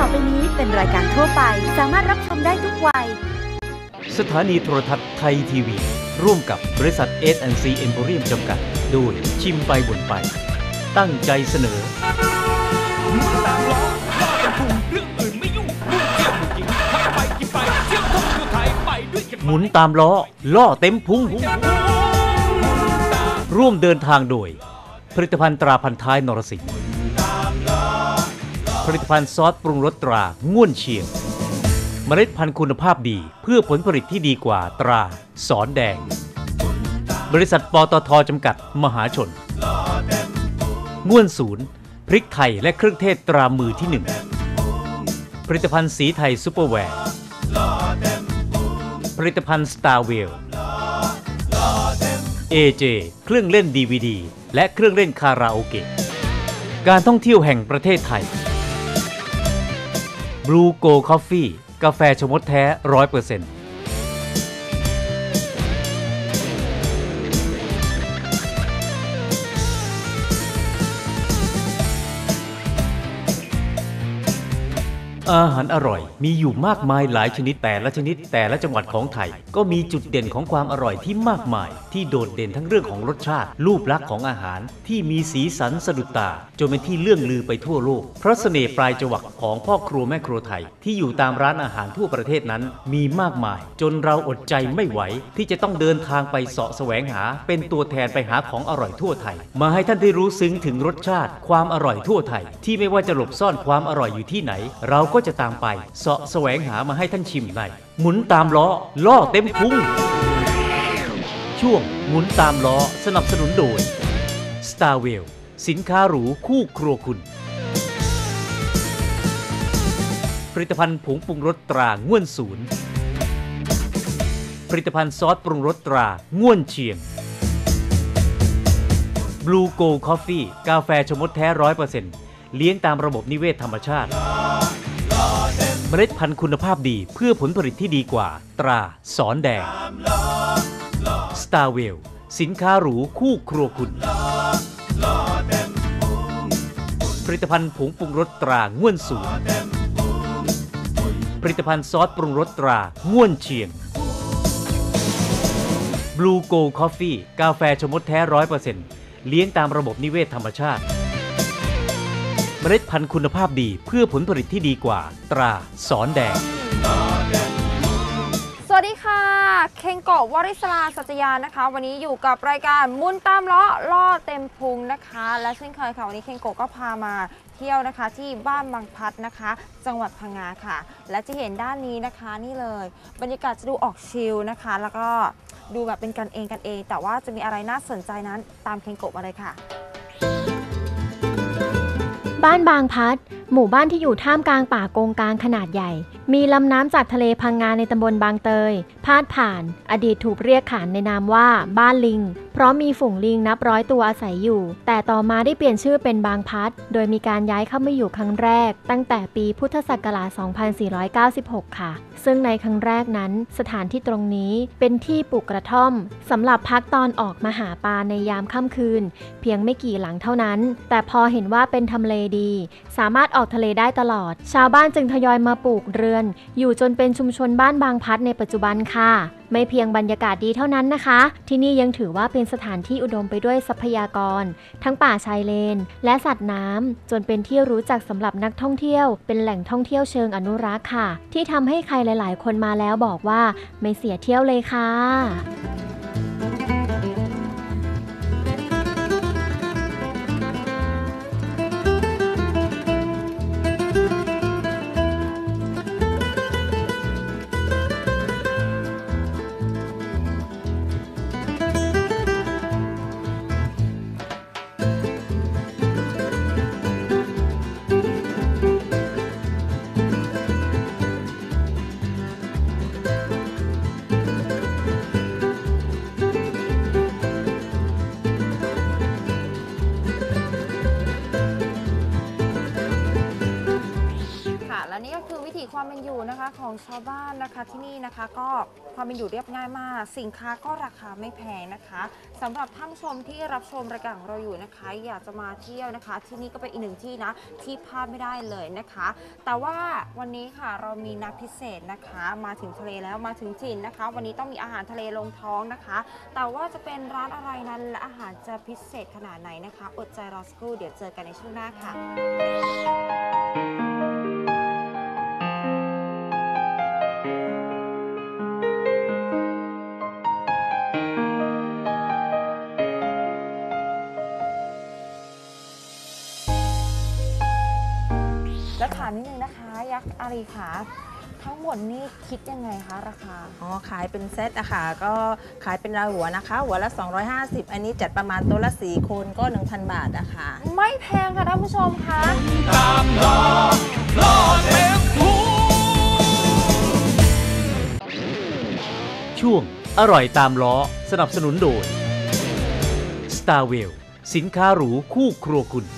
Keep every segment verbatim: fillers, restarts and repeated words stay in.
ไปนี้เป็นรายการทั่วไปสามารถรับชมได้ทุกวัยสถานีโทรทัศน์ไทยทีวีร่วมกับบริษัท เอส แอนด์ ซี Emporium จำกัดโดยชิมไปบ่นไปตั้งใจเสนอหมุนตามล้อล่อกันพุงเรื่องอื่นไม่ยุ่งมุ่งเที่ยวมุ่งกินข้าไปกินไปเที่ยวท่องเที่ยวไทยไปด้วยกันหมุนตามล้อล่อเต็มพุงร่วมเดินทางโดยผลิตภัณฑ์ตราพันท้ายนรสิงห์ผลิตภัณฑ์ซอสปรุงรสตราง่วนเชียงเมล็ดพันธุ์คุณภาพดีเพื่อผลผลิตที่ดีกว่าตราสอนแดงบริษัทปตท.จำกัดมหาชนง่วนศูนย์พริกไทยและเครื่องเทศตรามือที่หนึ่งผลิตภัณฑ์สีไทยซุปเปอร์แวร์ผลิตภัณฑ์สตาร์เวล เอ เจ เครื่องเล่น ดี วี ดี และเครื่องเล่นคาราโอเกะการท่องเที่ยวแห่งประเทศไทย Blue Go Coffee กาแฟชะมดแท้ ร้อยเปอร์เซ็นต์ อาหารอร่อยมีอยู่มากมายหลายชนิดแต่ละชนิดแต่ละจังหวัดของไทยก็มีจุดเด่นของความอร่อยที่มากมายที่โดดเด่นทั้งเรื่องของรสชาติรูปลักษณ์ของอาหารที่มีสีสันสะดุดตาจนเป็นที่เลื่องลือไปทั่วโลกเพราะเสน่ห์ปลายจวักของพ่อครัวแม่ครัวไทยที่อยู่ตามร้านอาหารทั่วประเทศนั้นมีมากมายจนเราอดใจไม่ไหวที่จะต้องเดินทางไปเสาะแสวงหาเป็นตัวแทนไปหาของอร่อยทั่วไทยมาให้ท่านได้รู้ซึ้งถึงรสชาติความอร่อยทั่วไทยที่ไม่ว่าจะหลบซ่อนความอร่อยอยู่ที่ไหนเราก็จะตามไปเสาะแสวงหามาให้ท่านชิมในหมุนตามล้อล่อเต็มพุงช่วงหมุนตามล้อสนับสนุนโดย Starwell สินค้าหรูคู่ครัวคุณผลิตภัณฑ์ผงปรุงรสตราง่วนศูนย์ผลิตภัณฑ์ซอสปรุงรสตราง่วนเชียง Blue Go Coffee กาแฟชะมดแท้ ร้อยเปอร์เซ็นต์ เลี้ยงตามระบบนิเวศธรรมชาติเมล็ดพันธุ์คุณภาพดีเพื่อผลผลิตที่ดีกว่าตราสอนแดง Starwell สินค้าหรูคู่ครัวคุณผลิตภัณฑ์ผงปรุงรสตราง่วนศูนย์ผลิตภัณฑ์ซอสปรุงรสตราง่วนเชียง Blue Go Coffee กาแฟชะมดแท้ ร้อยเปอร์เซ็นต์ เลี้ยงตามระบบนิเวศธรรมชาติเมล็ดพันธุ์คุณภาพดีเพื่อผลผลิตที่ดีกว่าตราสอนแดงสวัสดีค่ะเคนโกะวริศราสัจยานะคะวันนี้อยู่กับรายการมุนตามล้อล่อเต็มพุงนะคะและเช่นเคยค่ะวันนี้เคนโกะก็พามาเที่ยวนะคะที่บ้านบางพลัดนะคะจังหวัดพังงาค่ะและจะเห็นด้านนี้นะคะนี่เลยบรรยากาศจะดูออกชิลนะคะแล้วก็ดูแบบเป็นกันเองกันเองแต่ว่าจะมีอะไรน่าสนใจนั้นตามเคนโกะมาเลยค่ะบ้านบางพลัดหมู่บ้านที่อยู่ท่ามกลางป่าโกงกางขนาดใหญ่มีลำน้ำจากทะเลพังงาในตำบลบางเตยพาดผ่านอดีตถูกเรียกขานในนามว่าบ้านลิงเพราะมีฝูงลิงนับร้อยตัวอาศัยอยู่แต่ต่อมาได้เปลี่ยนชื่อเป็นบางพลัดโดยมีการย้ายเข้ามาอยู่ครั้งแรกตั้งแต่ปีพุทธศักราช สองพันสี่ร้อยเก้าสิบหก ค่ะซึ่งในครั้งแรกนั้นสถานที่ตรงนี้เป็นที่ปลูกกระท่อมสำหรับพักตอนออกมาหาปลาในยามค่ำคืนเพียงไม่กี่หลังเท่านั้นแต่พอเห็นว่าเป็นทำเลดีสามารถออกทะเลได้ตลอดชาวบ้านจึงทยอยมาปลูกเรือนอยู่จนเป็นชุมชนบ้านบางพลัดในปัจจุบันค่ะไม่เพียงบรรยากาศดีเท่านั้นนะคะที่นี่ยังถือว่าเป็นสถานที่อุดมไปด้วยทรัพยากรทั้งป่าชายเลนและสัตว์น้ำจนเป็นที่รู้จักสำหรับนักท่องเที่ยวเป็นแหล่งท่องเที่ยวเชิงอนุรักษ์ค่ะที่ทำให้ใครหลายๆคนมาแล้วบอกว่าไม่เสียเที่ยวเลยค่ะและนี่ก็คือวิถีความเป็นอยู่นะคะของชาวบ้านนะคะที่นี่นะคะก็ความเป็นอยู่เรียบง่ายมากสินค้าก็ราคาไม่แพงนะคะสำหรับท่านผู้ชมที่รับชมรายการของเราอยู่นะคะอยากจะมาเที่ยวนะคะที่นี่ก็เป็นอีกหนึ่งที่นะที่พลาดไม่ได้เลยนะคะแต่ว่าวันนี้ค่ะเรามีนัดพิเศษนะคะมาถึงทะเลแล้วมาถึงถิ่นนะคะวันนี้ต้องมีอาหารทะเลลงท้องนะคะแต่ว่าจะเป็นร้านอะไรนั้นและอาหารจะพิเศษขนาดไหนนะคะอดใจรอสักครู่เดี๋ยวเจอกันในช่วงหน้าค่ะแล้วถามนิดนึงนะคะยักษ์อารีค่ะทั้งหมดนี่คิดยังไงคะราคาอ๋อขายเป็นเซตอะค่ะก็ขายเป็นรายหัวนะคะหัวละสองร้อยห้าสิบอันนี้จัดประมาณตัวละสี่คนก็ หนึ่งพัน บาทอะค่ะไม่แพงค่ะท่านผู้ชมคะตามล้อล้อเต็มพุงช่วงอร่อยตามล้อสนับสนุนโดย Starwell สินค้าหรูคู่ครัวคุณ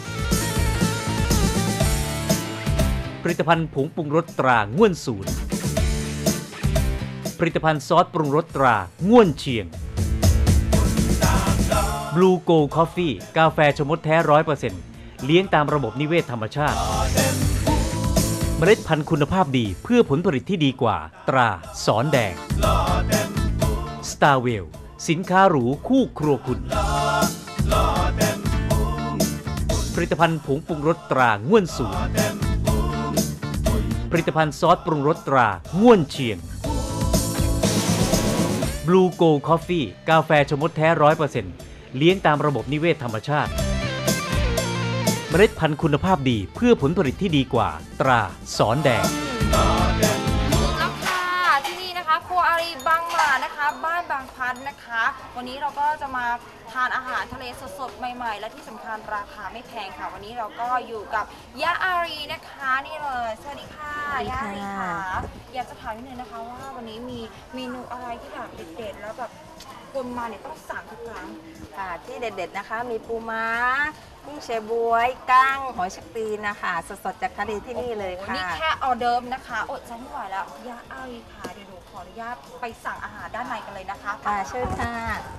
ผลิตภัณฑ์ผงปรุงรสตราง่วนสูตรผลิตภัณฑ์ซอสปรุงรสตราง่วนเชียง Blue Gold Coffee กาแฟชมดแท้ ร้อยเปอร์เซ็นต์ เลี้ยงตามระบบนิเวศธรรมชาติเมล็ดพันธุ์คุณภาพดีเพื่อผลผลิตที่ดีกว่าตราสอนแดง Starwell สินค้าหรูคู่ครัวคุณผลิตภัณฑ์ผงปรุงรสตราง่วนสูตรผลิตภัณฑ์ซอสปรุงรสตราง่วนเชียง Blue Gold Coffee กาแฟชมดแท้ ร้อยเปอร์เซ็นต์ เลี้ยงตามระบบนิเวศธรรมชาติเมล็ดพันธุ์คุณภาพดีเพื่อผลผลิตที่ดีกว่าตราสอนแดงแล้วค่ะที่นี่นะคะครัวอารีบางหมานะคะบ้านบางพัดนะคะวันนี้เราก็จะมาทานอาหารทะเลสดๆใหม่ๆและที่สำคัญราคาไม่แพงค่ะวันนี้เราก็อยู่กับยะอารีนะคะนี่เลยสวัสดีค่ะยะอารีค่ะอยากจะถามนิดนึงนะคะว่าวันนี้มีเมนูอะไรที่แบบเด็ดๆแล้วแบบคนมาเนี่ยต้องสั่งทุกครั้งค่ะที่เด็ดๆนะคะมีปูม้ากุ้งเชบวยกั้งหอยชักตีนนะคะสดๆจากทะเลที่นี่เลยค่ะนี่แค่ออเดิร์ฟนะคะอดใจไม่ไหวแล้วยะอารีค่ะเดี๋ยวหนูขออนุญาตไปสั่งอาหารด้านในกันเลยนะคะค่ะเชิญค่ะ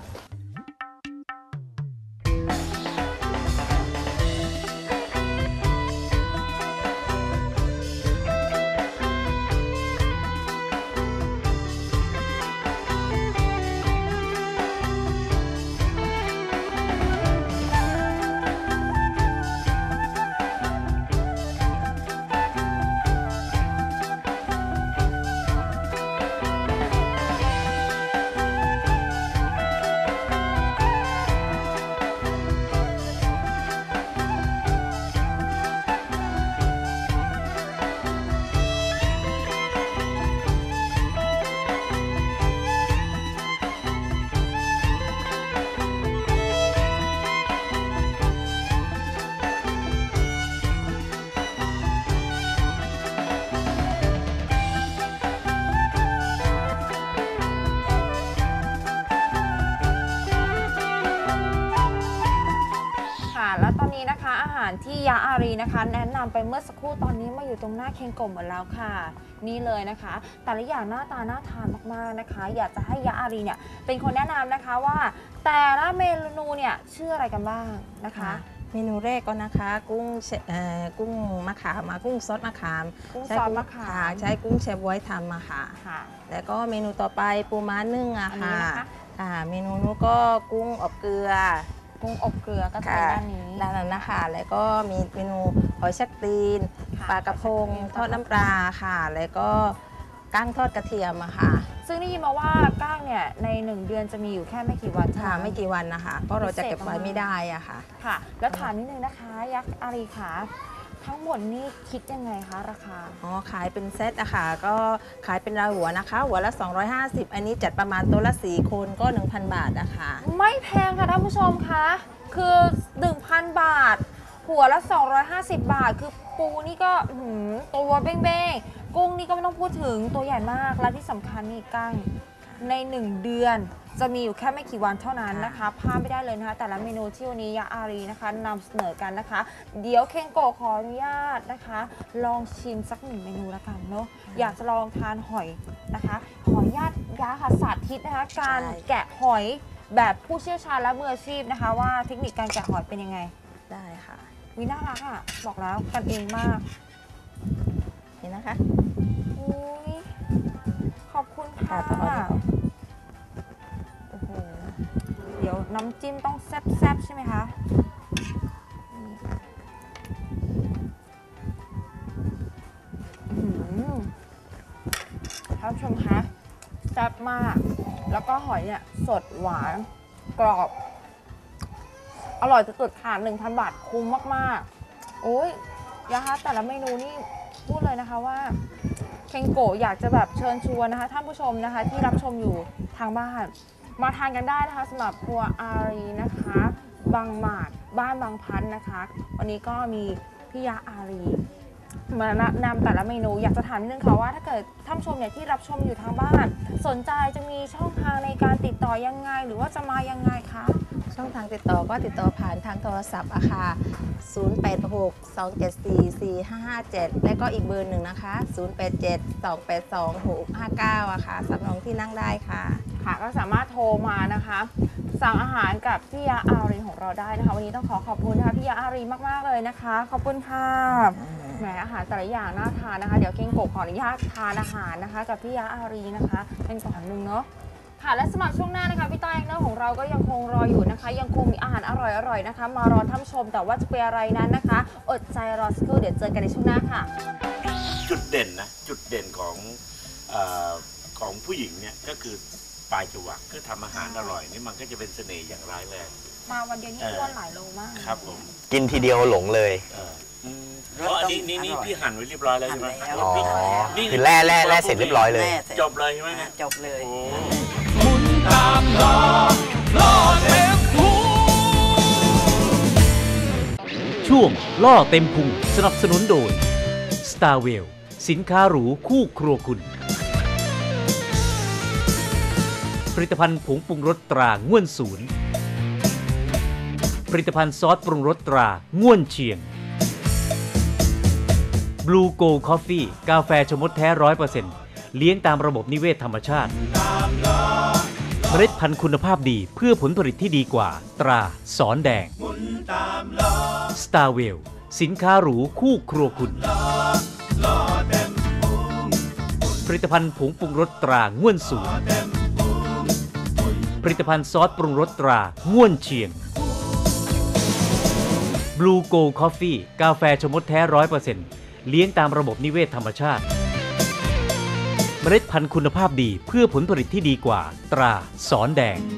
แล้วตอนนี้นะคะอาหารที่ยะอารีนะคะแนะนำไปเมื่อสักครู่ตอนนี้มาอยู่ตรงหน้าเค็งโกะหมดแล้วค่ะนี่เลยนะคะแต่ละอย่างหน้าตาน่าทานมากๆนะคะอยากจะให้ยะอารีเนี่ยเป็นคนแนะนำนะคะว่าแต่ละเมนูเนี่ยชื่ออะไรกันบ้างนะคะเมนูแรกก็นะคะกุ้งกุ้งมะขามกุ้งซอสมะขามกุ้งซอสมะขามใช้กุ้งเชฟไว้ทำมาค่ะแล้วก็เมนูต่อไปปูม้านึ่งอะค่ะเมนูนู้นก็กุ้งอบเกลือกุ้งอบเกลือก็จะเป็นด้านนี้ด้านนั้นนะคะแล้วก็มีเมนูหอยชักตีนปลากระพงทอดน้ำปลาค่ะแล้วก็ก้างทอดกระเทียมอะค่ะซึ่งได้ยินมาว่าก้างเนี่ยในหนึ่งเดือนจะมีอยู่แค่ไม่กี่วันค่ะไม่กี่วันนะคะเพราะเราจะเก็บไว้ไม่ได้อะค่ะค่ะแล้วถามนิดนึงนะคะยักษ์อารีค่ะทั้งหมดนี่คิดยังไงคะราคาอ๋อขายเป็นเซตอะค่ะก็ขายเป็นรายหัวนะคะหัวละสองร้อยห้าสิบอันนี้จัดประมาณตัวละสี่คนก็ หนึ่งพัน บาทอะค่ะไม่แพงค่ะท่านผู้ชมคะคือ หนึ่งพัน บาทหัวละสองร้อยห้าสิบบาทคือปูนี่ก็ตัวเบ้งๆกุ้งนี่ก็ไม่ต้องพูดถึงตัวใหญ่มากและที่สำคัญนี่กั้งในหนึ่งเดือนจะมีอยู่แค่ไม่กี่วันเท่านั้นนะคะพลาดไม่ได้เลยนะคะแต่ละเมนูที่วันนี้ยาอารีนะคะนำเสนอกันนะคะเดี๋ยวเคนโกะขออนุญาตนะคะ ลองชิมสักหนึ่งเมนูละกันเนาะอยากจะลองทานหอยนะคะหอยญาติยาค่ะสาธิตนะคะการแกะหอยแบบผู้เชี่ยวชาญและมืออาชีพนะคะว่าเทคนิคการแกะหอยเป็นยังไงได้ค่ะวิน่ารักอ่ะบอกแล้วกันเองมากนี่นะคะอุ้ยขอบคุณค่ะโอ้โหเดี๋ยวน้ำจิ้มต้องแซ่บๆใช่ไหมคะท่านผู้ชมคะแซ่บมากแล้วก็หอยเนี่ยสดหวานกรอบอร่อยสุดๆค่ะ หนึ่งพัน บาทคุ้มมากๆโอ้ยนะคะแต่ละเมนูนี่พูดเลยนะคะว่าเคนโกะอยากจะแบบเชิญชวนนะคะท่านผู้ชมนะคะที่รับชมอยู่ทางบ้านมาทานกันได้นะคะสำหรับครัวอารีนะคะบางหมากบ้านบางพันนะคะวันนี้ก็มีพี่ยาอารีมาแนะนำแต่ละเมนูอยากจะถามนิดนึงค่ะว่าถ้าเกิดท่านผู้ชมเนี่ยที่รับชมอยู่ทางบ้านสนใจจะมีช่องทางในการติดต่อยังไงหรือว่าจะมายังไงคะช่องทางติดต่อก็ติดต่อผ่านทางโทรศัพท์อะค่ะศูนย์ แปด หก สอง เจ็ด สี่ สี่ ห้า ห้า เจ็ดและก็อีกเบอร์หนึ่งนะคะศูนย์ แปด เจ็ด สอง แปด สอง หก ห้า เก้าอะค่ะสำรองที่นั่งได้ค่ะค่ะก็สามารถโทรมานะคะสั่งอาหารกับพี่ยาอารีของเราได้นะคะวันนี้ต้องขอขอบคุณนะคะพี่ยาอารีมากๆเลยนะคะขอบคุณค่ะแหมอาหารแต่ละอย่างน่าทานนะคะเดี๋ยวเคนโกะขออนุญาตทานอาหารนะคะกับพี่ยาอารีนะคะเป็นก่อนหนึ่งเนาะค่ะและสำหรับช่วงหน้านะคะพี่ต้อยเนอร์ของเราก็ยังคงรออยู่นะคะยังคงมีอาหารอร่อยๆนะคะมารอท่านชมแต่ว่าจะเป็นอะไรนั้นนะคะอดใจรอสักครู่เดี๋ยวเจอกันในช่วงหน้าค่ะจุดเด่นนะจุดเด่นของเอ่อของผู้หญิงเนี่ยก็คือปลายจวักคือทำอาหารอร่อยนี่มันก็จะเป็นเสน่ห์อย่างร้ายแรงมาวันเดียวนี้อ้วนหลายโลมากครับผมกินทีเดียวหลงเลยเพราะอันนี้นี่นี่พี่หั่นไว้เรียบร้อยแล้วใช่ไหมอ๋อคือแร่แร่แร่เสร็จเรียบร้อยเลยจบเลยใช่ไหมจบเลยหมุนตามล้อล้อเต็มพุงช่วงล่อเต็มพุงสนับสนุนโดย Starwell สินค้าหรูคู่ครัวคุณผลิตภัณฑ์ผงปรุงรสตราง่วนศูนย์ผลิตภัณฑ์ซอสปรุงรสตราง่วนเชียง Blue Gold Coffee กาแฟชมดแท้ ร้อยเปอร์เซ็นต์ เลี้ยงตามระบบนิเวศธรรมชาติเมล็ดพันธุ์คุณภาพดีเพื่อผลผลิตที่ดีกว่าตราสอนแดง Starwell สินค้าหรูคู่ครัวคุณผลิตภัณฑ์ผงปรุงรสตราง่วนศูนย์ผลิตภัณฑ์ซอสปรุงรสตราง่วนเชียง Blue Gold Coffee กาแฟชมดแท้ ร้อยเปอร์เซ็นต์ เลี้ยงตามระบบนิเวศธรรมชาติเมล็ดพันธุ์คุณภาพดีเพื่อผลผลิตที่ดีกว่าตราสอนแดง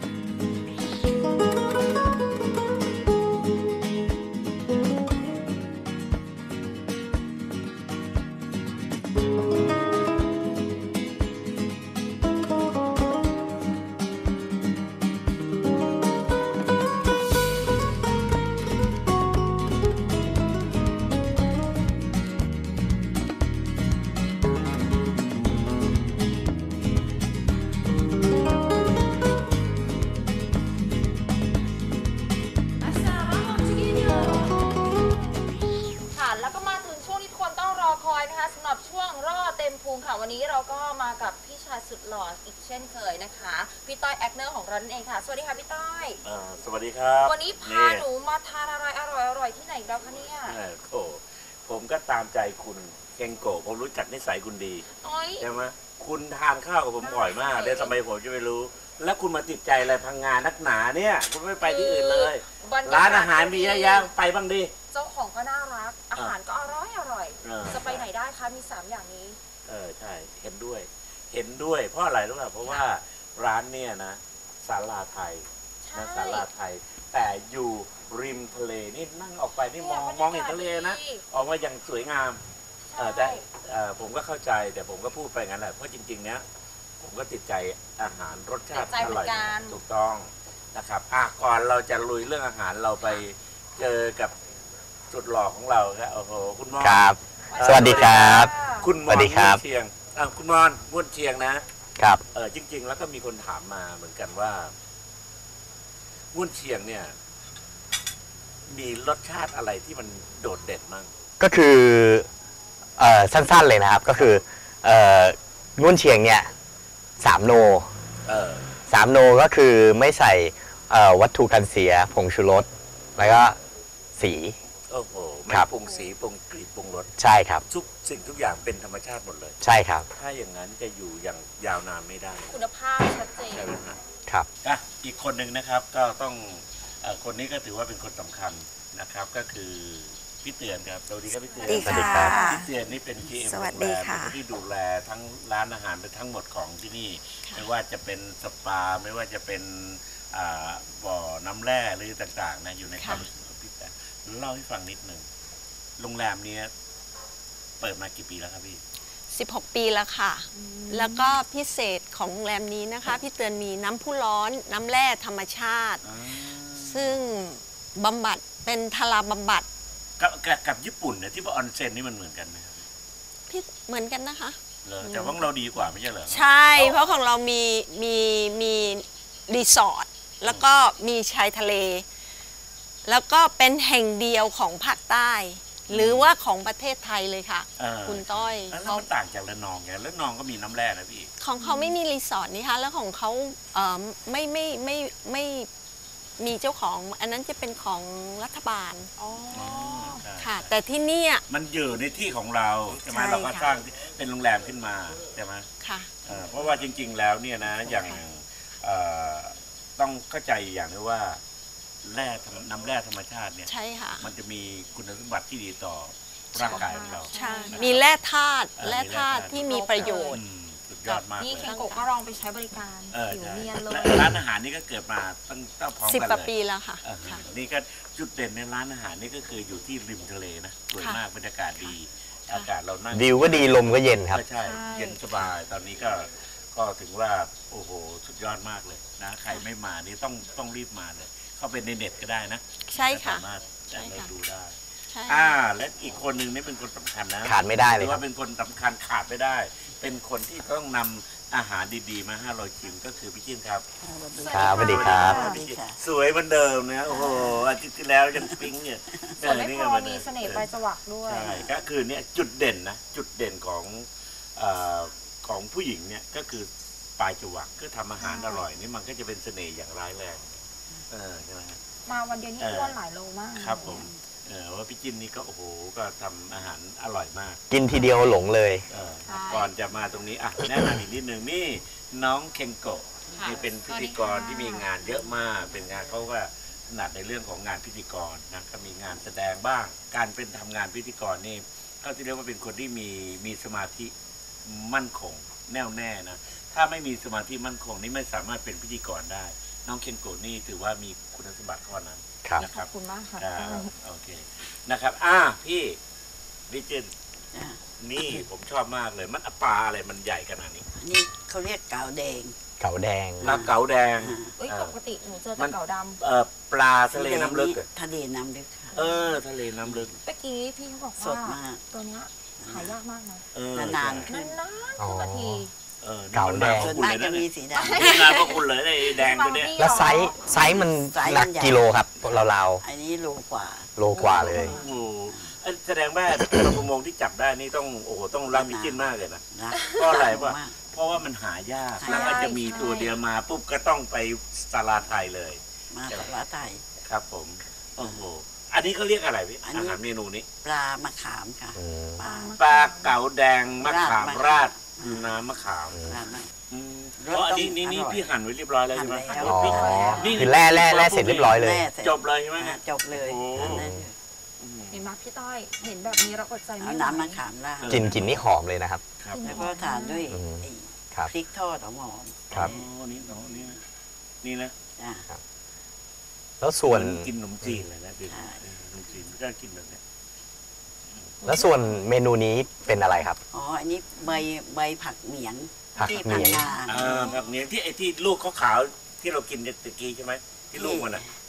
วันนี้เราก็มากับพี่ชายสุดหล่ออีกเช่นเคยนะคะพี่ต้อยแอคเนอร์ของเรานั่นเองค่ะสวัสดีค่ะพี่ต้อยสวัสดีครับวันนี้พาหนูมาทานอะไรอร่อยอร่อยที่ไหนแล้วคะเนี่ยโอ้ผมก็ตามใจคุณเคนโกะผมรู้จักนิสัยคุณดีใช่ไหมคุณทานข้าวกับผมบ่อยมากเดี๋ยวทำไมผมจะไม่รู้แล้วคุณมาติดใจอะไรพังงานนักหนาเนี่ยคุณไม่ไปที่อื่นเลยร้านอาหารมีเยอะแยะไปบ้างดิเจ้าของก็น่ารักอาหารก็อร่อยอร่อยจะไปไหนได้คะมีสามอย่างนี้เออใช่เห็นด้วยเห็นด้วยเพราะอะไรรู้ป่ะเพราะว่าร้านเนี่ยนะศาลาไทยนะศาลาไทยแต่อยู่ริมทะเลนี่นั่งออกไปนี่มองมองเห็นทะเลนะออกมาอย่างสวยงามแต่ผมก็เข้าใจแต่ผมก็พูดไปงั้นแหละเพราะจริงๆเนี้ยผมก็ติดใจอาหารรสชาติอร่อยถูกต้องนะครับอ่ะก่อนเราจะลุยเรื่องอาหารเราไปเจอกับจุดหล่อของเราครับโอ้โหคุณมอนครับสวัสดีครับคุณมอนม่วนเชียงอ่ะคุณมอนม่วนเชียงนะครับเออจริง ๆ แล้วก็มีคนถามมาเหมือนกันว่าง่วนเชียงเนี่ย มีรสชาติอะไรที่มันโดดเด่นมั่งก็คือเอ่อสั้นๆเลยนะครับ ก็คือเอ่อง่วนเชียงเนี่ยสามโนเออสามโนก็คือไม่ใส่เอ่อวัตถุกันเสียผงชูรสแล้วก็สีโอ้โหไม่ครับปรุงสีปรุงกลิ่นปรุงรสใช่ครับทุกสิ่งทุกอย่างเป็นธรรมชาติหมดเลยใช่ครับถ้าอย่างนั้นจะอยู่อย่างยาวนานไม่ได้คุณภาพชัดเจนใช่ไหมฮะครับอ่ะอีกคนหนึ่งนะครับก็ต้องเอ่อคนนี้ก็ถือว่าเป็นคนสำคัญนะครับ ก็คือพี่เตือนครับสวัสดีครับพี่เตือนดีสวัสดีค่ะครับพี่เตือนนี่เป็น จี เอ็มสวัสดีค่ะโรงแรมที่ดูแลทั้งร้านอาหารเป็นทั้งหมดของที่นี่ ไม่ว่าจะเป็นสปาไม่ว่าจะเป็นอ่าบ่อน้ำแร่หรือต่างๆนะอยู่ในความรู้สึกของพี่เตือนเล่าให้ฟังนิดนึงโรงแรมนี้เปิดมากี่ปีแล้วครับพี่สิบหก ปีแล้วค่ะ แล้วก็พิเศษของโรงแรมนี้นะคะ พี่เตือนมีน้ำพุร้อน น้ำแร่ธรรมชาติ ซึ่งบำบัดเป็นทาราบำบัดกับกับกับญี่ปุ่นเนี่ยที่ว่าออนเซ็นนี่มันเหมือนกันไหมครับพี่เหมือนกันนะคะเหรอแต่ว่าเราดีกว่าไม่ใช่เหรอใช่ เพราะของเรามีมีมีรีสอร์ท แล้วก็มีชายทะเล แล้วก็เป็นแห่งเดียวของภาคใต้ หรือว่าของประเทศไทยเลยค่ะเออคุณต้อยแล้วเขามันต่างจากระนองไงระนองก็มีน้ำแร่นะพี่ของเขาไม่มีรีสอร์ทนี่คะแล้วของเขาเอ่อไม่ไม่ไม่ไม่มีเจ้าของ อันนั้นจะเป็นของรัฐบาลอ๋อใช่ค่ะ แต่ที่เนี่ยมันอยู่ในที่ของเราใช่ไหมใช่เราก็ค่ะสร้างเป็นโรงแรมขึ้นมาใช่ไหมค่ะเอ่อเพราะว่าจริง ๆ แล้วเนี่ยนะอย่างเอ่อต้องเข้าใจอย่างนึงว่าแร่ธรรมน้ำแร่ธรรมชาติเนี่ยใช่ค่ะมันจะมีคุณสมบัติที่ดีต่อร่างกายของเราใช่นะครับมีแร่ธาตุเออแร่ธาตุมีแร่ธาตุที่มีประโยชน์อืมสุดยอดมากนี่เลเคนยโกะก็ลองไปใช้บริการเออผิวใช่เนียนเลยและร้านอาหารนี่ก็เกิดมาตั้งตั้งพร้อมสิบกันกว่าเลยปีแล้วค่ะเออค่ะนี่ก็จุดเด่นในร้านอาหารนี่ก็คืออยู่ที่ริมทะเลนะสวยค่ะมากบรรยากาศดีค่ะอากาศเรานั่งวิวก็ดีลมก็เย็นครับก็ใช่ใช่เย็นสบายตอนนี้ก็ก็ถึงว่าโอ้โหสุดยอดมากเลยนะใครไม่มานี่ต้องต้องรีบมาเลย เข้าไปในเน็ตก็ได้นะใช่ค่ะสามารถใช่เราค่ะดูได้ใช่อ่าและอีกคนหนึ่งนี่เป็นคนสำคัญนะขาดไม่ได้เลยถือครัว่าบเป็นคนสำคัญขาดไม่ได้ เป็นคนที่ต้องนำอาหารดีๆมาให้เราชิมก็คือพี่จิ้นครับครับสวัสดีครับพี่จิ้นสวยเหมือนเดิมนะโอ้โหอาทิตย์ที่แล้วยังปิ๊งเนี่ยส่วนไม่นี่พก็อมามีดิเสน่ห์ปลายจวักด้วยใช่ก็คือเนี่ยจุดเด่นนะจุดเด่นของเอ่อของผู้หญิงเนี่ยก็คือปลายจวักคือทำอาหารอร่อยนี่มันก็จะเป็นเสน่ห์อย่างร้ายแรงเออใช่ไหมฮะมาวันเดียวนี่เอออ้วนหลายโลมากครับผมเออว่าพี่จิ้นนี่ก็โอ้โหก็ทำอาหารอร่อยมากกินทีเดียวหลงเลยเออก่อนจะมาตรงนี้อ่ะแนะนำอีกนิดนึงนี่น้องเคนโกะค่ะนี่เป็นพิธีกรที่มีงานเยอะมากเป็นงานเขาก็ถนัดในเรื่องของงานพิธีกรนะก็มีงานแสดงบ้าง การเป็นทำงานพิธีกรนี่เขาที่เรียกว่าเป็นคนที่มีมีสมาธิมั่นคงแน่วแน่นะถ้าไม่มีสมาธิมั่นคงนี่ไม่สามารถเป็นพิธีกรได้ น้องเคนโกะนี่ถือว่ามีคุณสมบัติข้อนั้นครับนะคขรัอบบคุณมากค่ะครับโอเคนะครับอ่าพี่ดิจินนี่ผมชอบมากเลยมันปลาอะไรมันใหญ่ขนาดนี้นี่เขาเรียกเก๋าแดงเก๋าแดงปลาเก๋าแดงเอ้ยเออปกติหนูเจอมัแต่นเก่าดเอ่อปลาทะเลน้ำลึกอะทะเลน้ำลึกค่ะเออทะเลน้ำลึกำเมื่อกี้พี่เขาบอกสว่าดมากตัวเนี้ยหายากมากนะเออนานใช่ขึ้นนานๆอ๋อทุกนาทีเออเก๋าแดงพส่ระวนคุณมากเลยจะนะมีเนี่ยสีดงานพระคุณเลยไอ้แดงตัวเนี้ยแล้วไซส์ไซส์มันไซส์หนัมักนใหญ่กิโลครับราวำอันนี้โลกว่าๆโลกว่าเลยโอ้โหเอ้ยแสดงว่าเราประมงที่จับได้นี่ต้องโอ้โหต้องรักพิจิตรมากเลยนะนะเพราะอะไรวะมากเพราะว่ามันหายากหายากแล้วก็จะมีตัวเดียวมาปุ๊บก็ต้องไปสาราไทยเลยมาจากลาไทยครับผมโอ้โหอันนี้เขาเรียกอะไรพี่อันนี้อาหารเมนูนี้ปลามะขามค่ะอืมปลาปลาเก๋าแดงมะขามราราดดน้ำมะขามปลามะอืมรสอ๋ออันนี้ต้องนี่นี่อร่อยพี่หั่นไว้เรียบร้อยแล้วใช่ไหมหั่นแล้วอ๋อนี่คือแร่แร่แร่เสร็จเรียบร้อยเลยแร่เสร็จจบเลยใช่ไหมอ่ะจบเลยโอ้อันนั้นเห็นไหมพี่ต้อย เห็นแบบนี้เราอดใจไม่เอาไหวน้ำมะขามราดกลิ่นกลิ่นนี่หอมเลยนะครับครับแล้วก็ทานด้วยอืมไอ้ครับพริกทอดหอมครับโอ้นี่โอ้นี่นะนี่นะๆจ้ะแล้วส่วนกินขนมจีนเลยนะดิใช่ขนมจีนก็กินแบบเนี้ยแล้วส่วนเมนูนี้เป็นอะไรครับอ๋ออันนี้ใบใบผักเหมียงผักที่เหมีพังยงงาเออแบบนี้ที่ไอ้ที่ลูกขาวๆที่เรากินตะกี้ใช่ไหมที่ลูกมันอ่ะ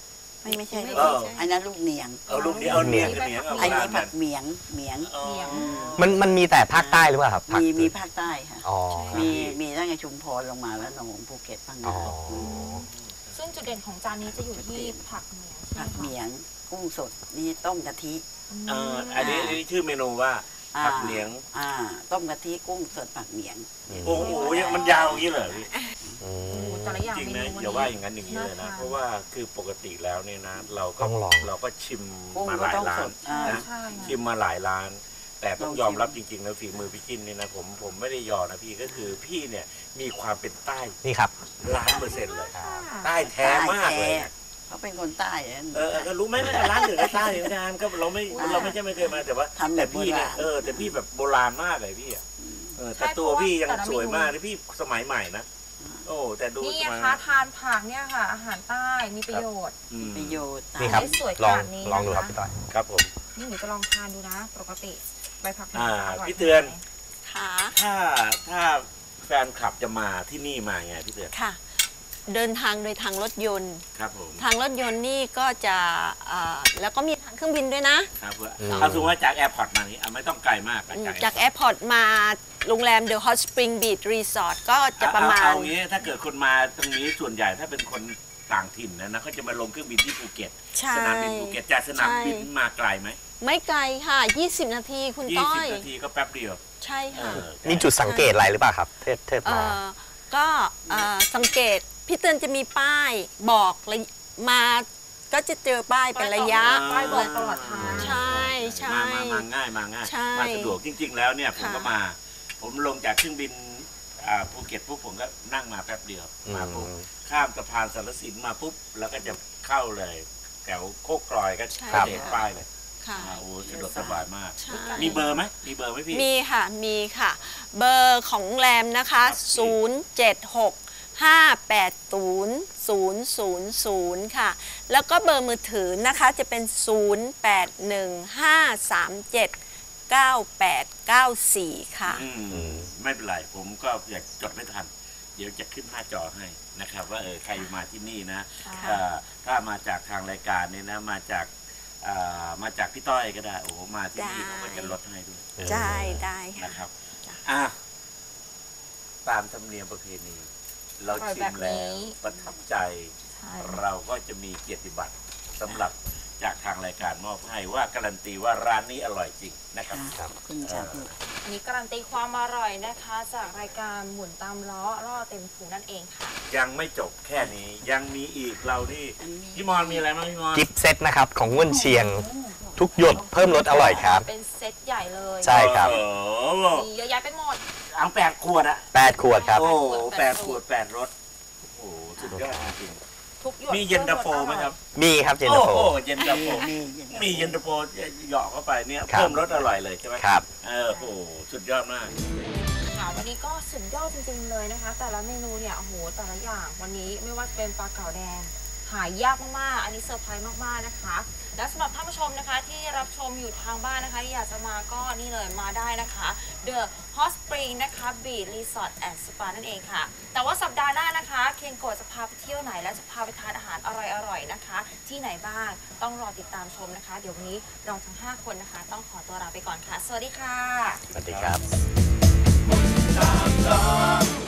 ไม่ไม่ใช่ไม่ลูกใช่อันนั้นลูกเหนียงเอาลูกนี้เอาเนียงกับเนียงเอาอันนี้โบราณผักเหมียงเหมียงอ๋อมันมันมีแต่ภาคใต้หรือเปล่าครับผักมีมีภาคใต้ค่ะอ๋อมีมีตั้งแต่ชุมพรลงมาแล้วหนองภูเก็ตพังอ๋องาซึ่งจุดเด่นของจานนี้จะอยู่ที่ผักเหมียงใช่ไหมผักคะเหมียงกุ้งสดนี่ต้มกะทิเอ่ออันนี้อันนี้ชื่อเมนูว่าผักเหลียงอ่าต้มกะทิกุ้งสดผักเหมียงโอ้โหยังมันยาวอย่างนี้เลยพี่อืโอ้มโหแต่ละอย่างจริงเมนะนูอย่าว่าอย่างนั้นอย่างนี้เลยนะ เพราะว่าคือปกติแล้วเนี่ยนะ เราก็ต้องลองเราก็ชิมกุ้งมาหก็ลายต้องร้าสนดอ่านะใช่ค่ะชิมมาหลายร้าน แต่ต้องลองชิมยอมรับจริงๆนะฝีมือพี่จิ้นนี่นะผมผมไม่ได้ยอนะพี่ก็คือพี่เนี่ยมีความเป็นใต้นี่ครับล้านเปอร์เซ็นต์เลยใต้แท้มากเลยอะเขาเป็นคนใต้อะเออเออก็รู้ไหมไม่ร้านอื่นก็ใต้เหมือนกันก็เราไม่เราไม่ใช่ไม่เคยมาแต่ว่าทำแบแต่บพี่เนี่ยโบราณเออแต่พี่แบบโบราณมากเลยพี่อะเออแต่ตัวพี่ยังสวยมากเลยพี่สมัยใหม่นะโอ้แต่ดูนี่สนะมัยคะทานผักเนี่ยค่ะ อาหารใต้มีประโยชน์อืมประโยชน์นี่ครับได้สวยขลองนาดนี้ลองดูครับนะคะพี่ต้อยครับผมนี่หนูจะลองทานดูนะ ปกติใบผักเหมียอ่างร่ยพี่เตือนค่ะถ้าถ้าแฟนคลับจะมาที่นี่มาไงพี่เตือนค่ะ เดินทางโดยทางรถยนต์ครับผมทางรถยนต์นี่ก็จะเอ่อแล้วก็มีทางเครื่องบินด้วยนะครับเพื่ออืมเอาสมมติว่าจากแอร์พอร์ตมานี่อ่ะไม่ต้องไกลมากจากแอร์พอร์ตมาโรงแรม The Hot Spring Beach Resort ก็จะประมาณเอเองี้ถ้าเกิดคนมาตรงนี้ส่วนใหญ่ถ้าเป็นคนต่างถิ่นนะนะเขาจะมาลงเครื่องบินที่ภูเก็ตใช่สนามบินภูเก็ตจากสนามบินใช่มาไกลไหมไม่ไกลค่ะ ยี่สิบ นาทีคุณยี่ต้อสิบยนาทีก็แป๊บเดียวใช่ค่ะเออมีจุดสังเกตอะไรหรือเปล่าครับ เทศเทศเอ่มาอก็เอ่อสังเกตพี่เตือนจะมีป้ายบอกระยะมาก็จะเจอป้ายเป็นระยะป้ายบอกตลอดทางใช่ใช่มามามาง่ายมาง่ายใช่มาสะดวกจริง ๆ แล้วเนี่ยผมค่ะก็มา ผมลงจากเครื่องบินอ่าภูเก็ตปุ๊บผมก็นั่งมาแป๊บเดียวมาปุ๊บข้ามสะพานสารสินมาปุ๊บแล้วก็จะเข้าเลยแถวโคกกลอยก็ใช่เด็ดป้ายเลยค่ะอ่าโอ้สะดวกสบายมากใช่มีเบอร์ไหมมีเบอร์ไหมพี่มีค่ะ มีค่ะ เบอร์ของโรงแรมนะคะ ศูนย์ เจ็ด หก ห้า แปด ศูนย์ ศูนย์ ศูนย์ ศูนย์ ค่ะ แล้วก็เบอร์มือถือนะคะจะเป็น ศูนย์ แปด หนึ่ง ห้า สาม เจ็ด เก้า แปด เก้า สี่ ค่ะอืมไม่เป็นไรผมก็อยากจดไม่ทัน เดี๋ยวจะขึ้นหน้าจอให้นะครับว่าเออใครมาที่นี่นะค่ะเอ่อถ้ามาจากทางรายการเนี่ยนะมาจากเอ่อมาจากพี่ต้อยก็ได้โอ้โหมาที่นี่ได้ผมก็จะลดให้ด้วยได้ได้ค่ะนะครับอ่ะตามธรรมเนียมประเพณี เราชิมแล้วประทับใจใช่เราก็จะมีเกียรติบัตรสำหรับจากทางรายการมอบให้ว่าการันตีว่าร้านนี้อร่อยจริงนะครับค่ะคุณชาบูอันนี้การันตีความอร่อยนะคะ จากรายการหมุนตามล้อล่อเต็มผูนั่นเองค่ะยังไม่จบแค่นี้ยังมีอีกเราที่พี่มอนมีอะไรบ้างพี่มอนกิฟต์เซตนะครับ ของง่วนเชียง ทุกหยดเพิ่มรสอร่อยครับเป็นเซตใหญ่เลยใช่ครับโอ้โหมีเยอะแยะไปหมดอังแปดขวดอะแปดขวดครับโอ้โหแปแปดดขขววดดแปดรสโอ้โหสุดยอดจริงทุกหยดๆมีเย็นตาโฟไหมครับมีครับเย็นโอ้ตาโฟโหเย็นตาโฟมีมีเย็นตาโฟเหยาะเข้าไปเนี่ยครับเพิ่มรสอร่อยเลยใช่ไหมครับเออโอ้โหสุดยอดมากค่ะวันนี้ก็สุดยอดจริงๆเลยนะคะ แต่ละเมนูเนี่ยโอ้โหแต่ละอย่างวันนี้ไม่ว่าจะเป็นปลาเก๋าแดงหายากมากๆอันนี้เซอร์ไพรส์มากๆนะคะ และสำหรับท่านผู้ชมนะคะที่รับชมอยู่ทางบ้านนะคะที่อยากจะมาก็นี่เลยมาได้นะคะ The Hot Spring นะคะ Beach Resort and Spa นั่นเองค่ะ แต่ว่าสัปดาห์หน้านะคะเคนโกะจะพาไปเที่ยวไหนและจะพาไปทานอาหารอร่อยๆนะคะ ที่ไหนบ้างต้องรอติดตามชมนะคะ เดี๋ยววันนี้เราทั้งห้าคนนะคะ ต้องขอตัวลาไปก่อนค่ะ สวัสดีค่ะสวัสดีครับตามล้อ